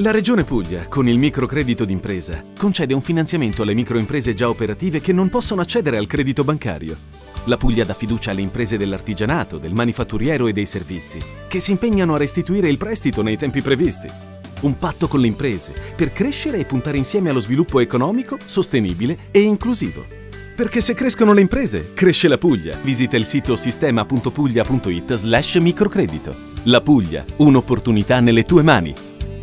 La Regione Puglia, con il microcredito d'impresa, concede un finanziamento alle microimprese già operative che non possono accedere al credito bancario. La Puglia dà fiducia alle imprese dell'artigianato, del manifatturiero e dei servizi, che si impegnano a restituire il prestito nei tempi previsti. Un patto con le imprese per crescere e puntare insieme allo sviluppo economico, sostenibile e inclusivo. Perché se crescono le imprese, cresce la Puglia. Visita il sito sistema.puglia.it/microcredito. La Puglia, un'opportunità nelle tue mani.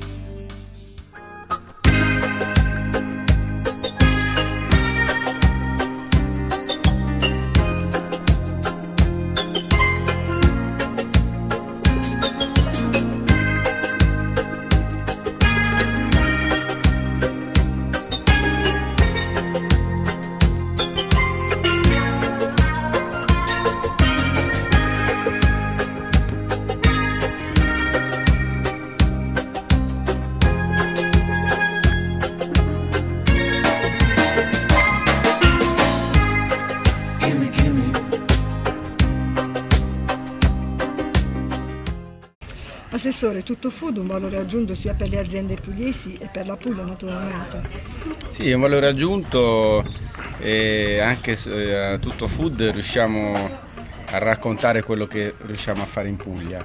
Assessore, Tuttofood un valore aggiunto sia per le aziende pugliesi e per la Puglia naturalmente? Sì, è un valore aggiunto e anche a Tuttofood riusciamo a raccontare quello che riusciamo a fare in Puglia.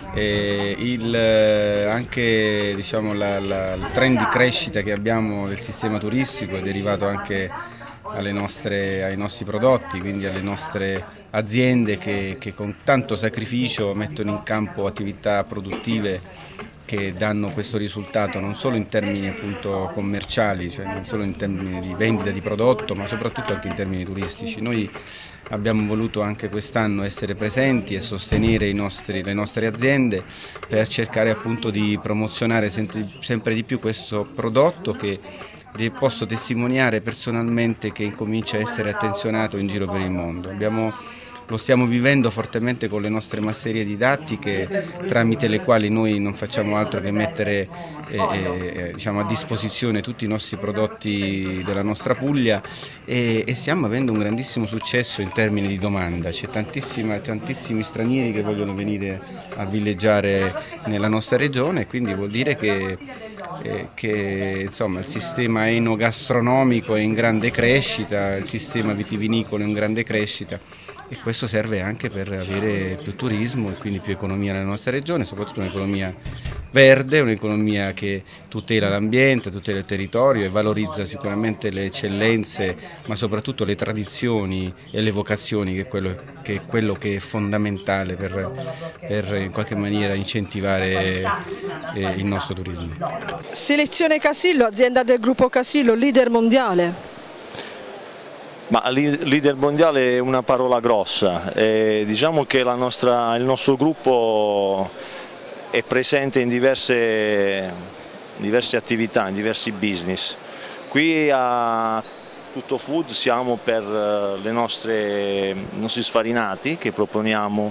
Anche diciamo, il trend di crescita che abbiamo del sistema turistico è derivato anche ai nostri prodotti, quindi alle nostre aziende che con tanto sacrificio mettono in campo attività produttive che danno questo risultato non solo in termini appunto commerciali, cioè non solo in termini di vendita di prodotto, ma soprattutto anche in termini turistici. Noi abbiamo voluto anche quest'anno essere presenti e sostenere le nostre aziende per cercare appunto di promozionare sempre di più questo prodotto che posso testimoniare personalmente che incomincia a essere attenzionato in giro per il mondo. Lo stiamo vivendo fortemente con le nostre masserie didattiche, tramite le quali noi non facciamo altro che mettere diciamo, a disposizione tutti i nostri prodotti della nostra Puglia e stiamo avendo un grandissimo successo in termini di domanda. C'è tantissimi stranieri che vogliono venire a villeggiare nella nostra regione e quindi vuol dire che insomma, il sistema enogastronomico è in grande crescita, il sistema vitivinicolo è in grande crescita e questo serve anche per avere più turismo e quindi più economia nella nostra regione, soprattutto un'economia verde, un'economia che tutela l'ambiente, tutela il territorio e valorizza sicuramente le eccellenze, ma soprattutto le tradizioni e le vocazioni, che è quello che è fondamentale per in qualche maniera incentivare il nostro turismo. Selezione Casillo, azienda del gruppo Casillo, leader mondiale. Ma leader mondiale è una parola grossa, diciamo che il nostro gruppo è presente in diverse attività, in diversi business. Qui a Tuttofood siamo per i nostri sfarinati che proponiamo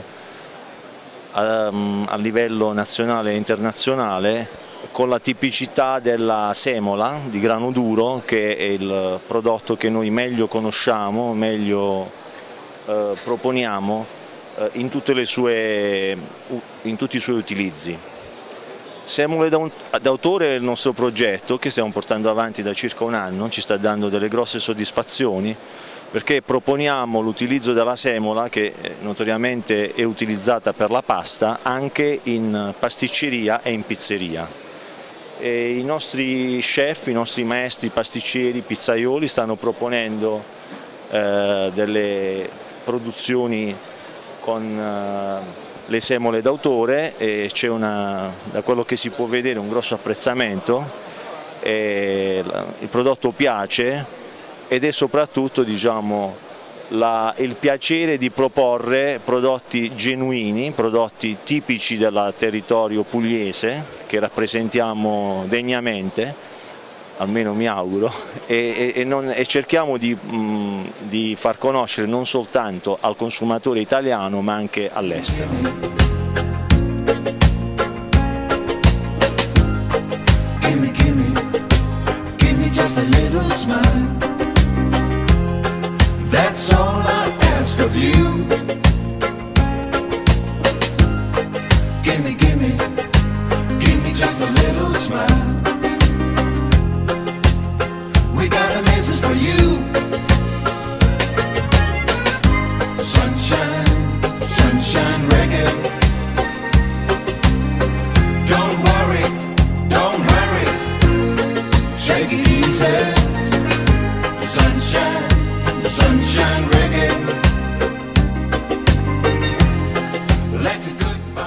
a livello nazionale e internazionale, con la tipicità della semola di grano duro, che è il prodotto che noi meglio conosciamo, meglio proponiamo in tutti i suoi utilizzi. Semole d'autore è il nostro progetto che stiamo portando avanti da circa un anno, ci sta dando delle grosse soddisfazioni perché proponiamo l'utilizzo della semola, che notoriamente è utilizzata per la pasta, anche in pasticceria e in pizzeria. E i nostri chef, i nostri maestri pasticceri, pizzaioli stanno proponendo delle produzioni con le semole d'autore e c'è da quello che si può vedere un grosso apprezzamento, il prodotto piace ed è soprattutto diciamo, il piacere di proporre prodotti genuini, prodotti tipici del territorio pugliese che rappresentiamo degnamente, almeno mi auguro, e cerchiamo di far conoscere non soltanto al consumatore italiano ma anche all'estero. That's all I ask of you. Give me just a little smile.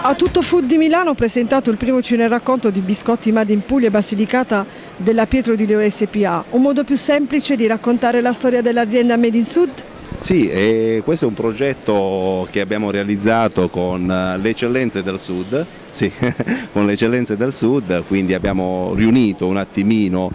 A Tutto Food di Milano ho presentato il primo cineracconto di biscotti made in Puglia e Basilicata della Pietro Di Leo SPA, un modo più semplice di raccontare la storia dell'azienda Made in Sud? Sì, questo è un progetto che abbiamo realizzato con le eccellenze del Sud, sì, con le eccellenze del Sud, quindi abbiamo riunito un attimino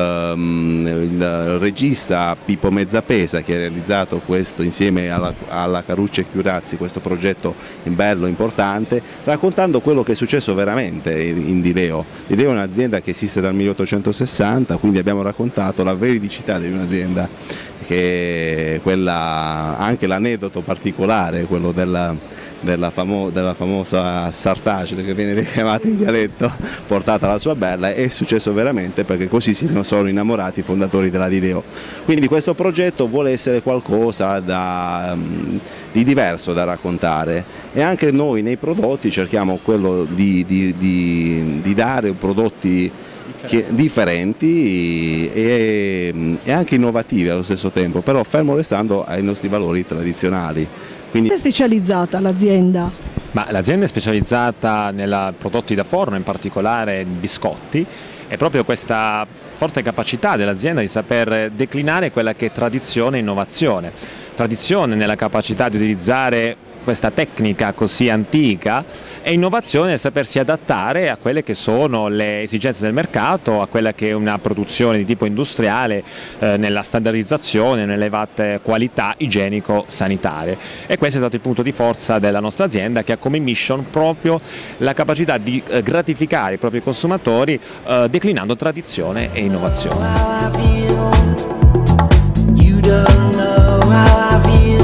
il regista Pippo Mezzapesa che ha realizzato questo insieme alla Carucci e Chiurazzi, questo progetto bello, importante, raccontando quello che è successo veramente in Di Leo. Di Leo è un'azienda che esiste dal 1860, quindi abbiamo raccontato la veridicità di un'azienda, che quella, anche l'aneddoto particolare, quello della famosa sartagine che viene chiamata in dialetto, portata alla sua bella, è successo veramente, perché così si sono innamorati i fondatori della Di Leo. Quindi questo progetto vuole essere qualcosa di diverso da raccontare, e anche noi nei prodotti cerchiamo quello di dare prodotti differenti e anche innovativi allo stesso tempo, però fermo restando ai nostri valori tradizionali. Quindi... È specializzata l'azienda? L'azienda è specializzata nei prodotti da forno, in particolare biscotti, e proprio questa forte capacità dell'azienda di saper declinare quella che è tradizione e innovazione. Tradizione nella capacità di utilizzare questa tecnica così antica, e innovazione nel sapersi adattare a quelle che sono le esigenze del mercato, a quella che è una produzione di tipo industriale, nella standardizzazione, nelle elevate qualità igienico-sanitarie. E questo è stato il punto di forza della nostra azienda, che ha come mission proprio la capacità di gratificare i propri consumatori declinando tradizione e innovazione.